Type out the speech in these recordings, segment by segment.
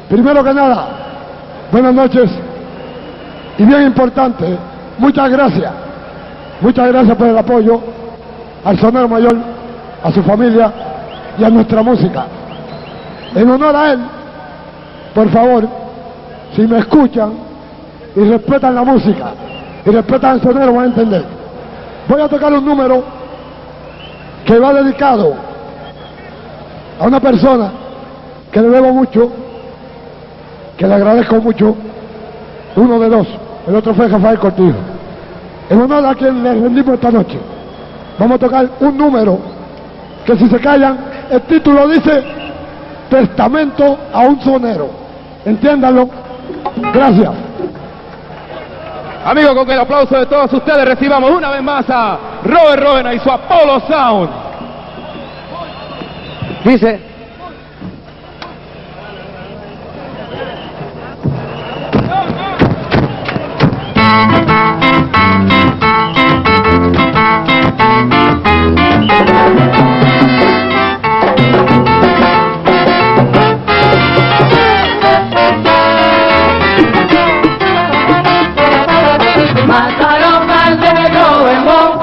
Primero que nada, buenas noches y bien importante, muchas gracias por el apoyo al sonero mayor, a su familia y a nuestra música. En honor a él, por favor, si me escuchan y respetan la música y respetan al sonero, van a entender. Voy a tocar un número que va dedicado a una persona que le debo mucho, que le agradezco mucho, uno de dos, el otro fue Rafael Cortijo. En honor a quien le rendimos esta noche, vamos a tocar un número que, si se callan, el título dice Testamento a un sonero. Entiéndanlo. Gracias. Amigos, con el aplauso de todos ustedes recibamos una vez más a Robert Ródena y su Apollo Sound. Dice: mataron al negro Bembón.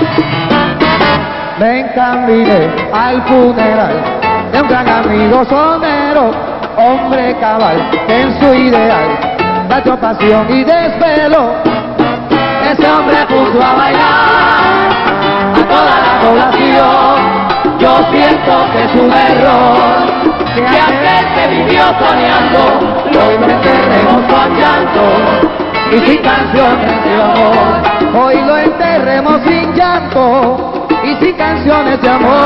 Me encaminé al funeral de un gran amigo sonero, hombre cabal que en su ideal dachó pasión y desvelo. Ese hombre puso a bailar a toda la población. Yo siento que es un error que aquel que vivió soñando hoy lo enterremos con llanto y sin canciones de amor. Hoy lo enterremos sin llanto y sin canciones de amor.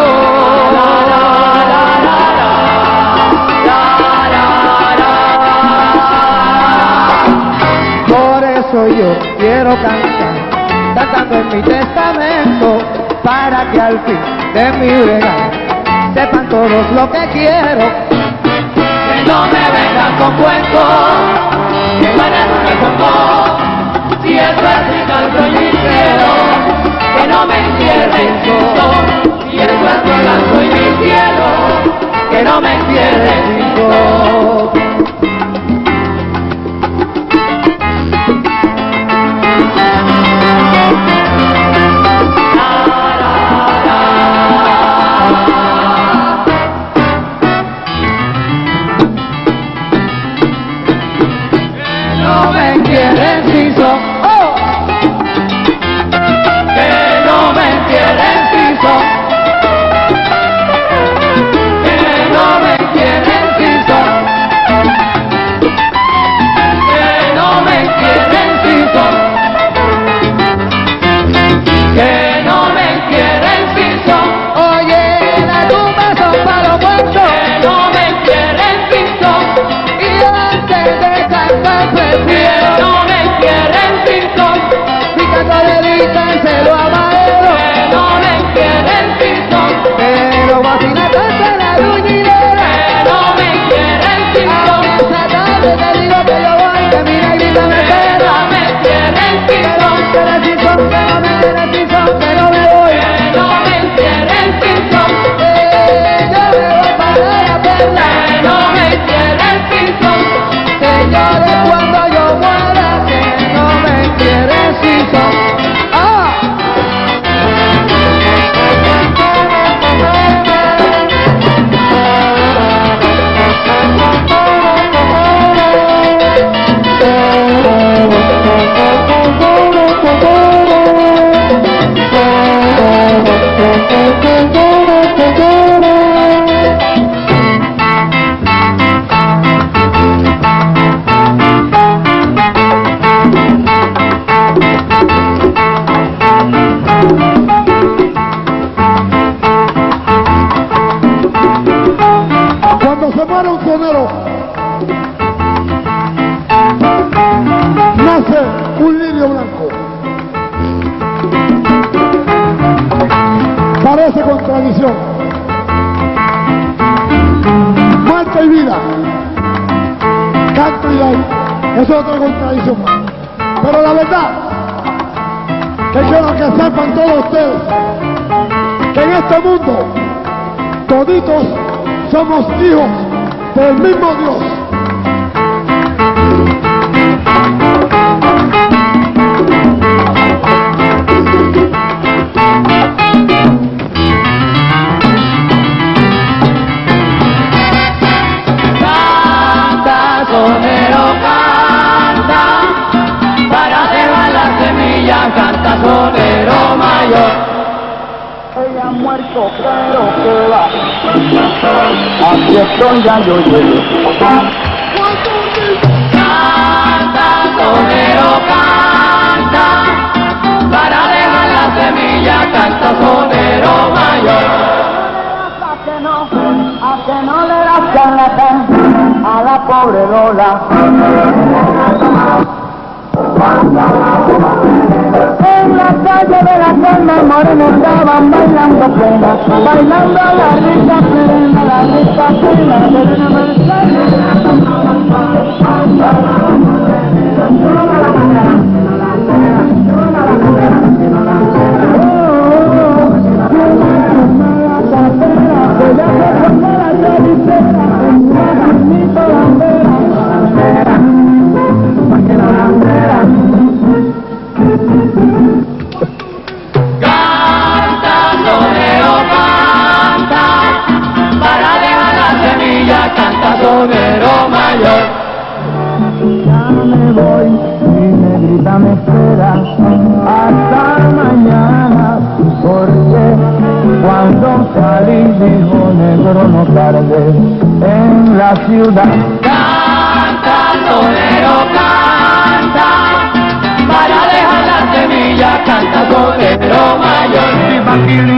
Por eso yo quiero cantar, cantando en mi testamento, para que al fin de mi regalo sepan todos lo que quiero. Que no me vengan con cuentos, que para me pongo, si es vertical soy ligero, que no me encierren sin sol, si es vertical soy mi cielo, que no me encierren sin sol. Parece contradicción. Muerte y vida, canto y baile, eso es otra contradicción más. Pero la verdad, que quiero que sepan todos ustedes, que en este mundo toditos somos hijos del mismo Dios. y estoy ya yo lleno. Canta, sonero, canta, para dejar la semilla, canta, sonero mayor. A que no le das charlatán a la pobre Lola. En la calle de la Palma Morena estaban bailando plena, bailando la rica plena, la rica plena, sonero mayor. Ya me voy, mi negrita me espera hasta mañana, porque cuando salí dijo negro no tarde en la ciudad. Canta, sonero, canta, para dejar la semilla, canta, sonero mayor. Si va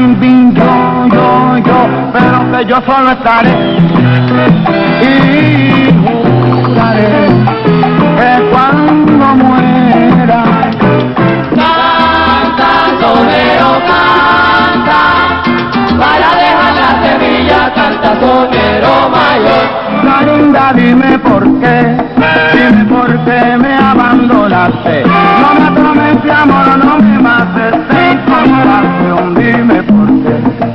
yo, pero que yo solo estaré. Y juraré que cuando muera, canta, sonero, canta, para dejar la semilla, canta, sonero mayor. La linda, dime por qué me abandonaste. No me prometes amor, no me mates sin compasión, dime por qué.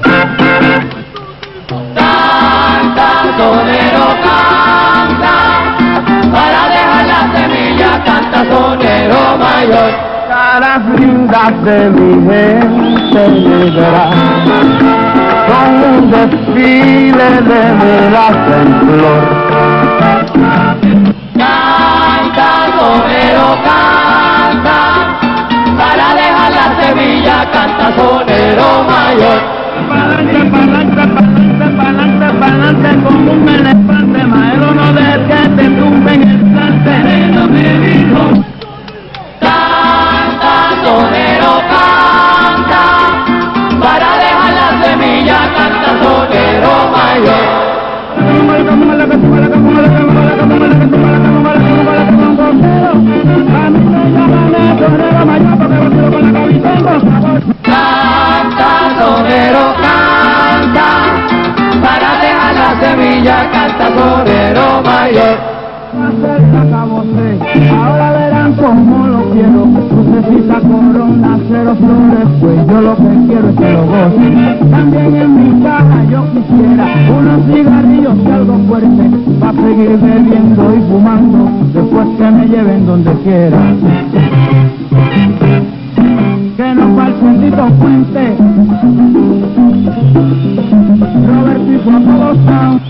Sonero canta, para dejar la semilla, canta, sonero mayor. Caras lindas de mi gente negra, con un desfile de velas en flor. Canta, sonero canta, para dejar la semilla, canta, sonero mayor. Pa'lante como un elefante, maero no dejes que te tumben el plante. No me dijo. Canta, sonero, canta, para dejar la semilla, canta, sonero mayor. Canta, sonero, canta, para dejar la semilla, canta, sonero mayor. Ahora verán cómo lo quiero, crucecita, corona, cero flores, pues yo lo que quiero es que lo goce. También en mi caja yo quisiera unos cigarrillos y algo fuerte, para seguir bebiendo y fumando, después que me lleven donde quiera. Que no falte un Tito Puente, Roberto y Apolo Sound.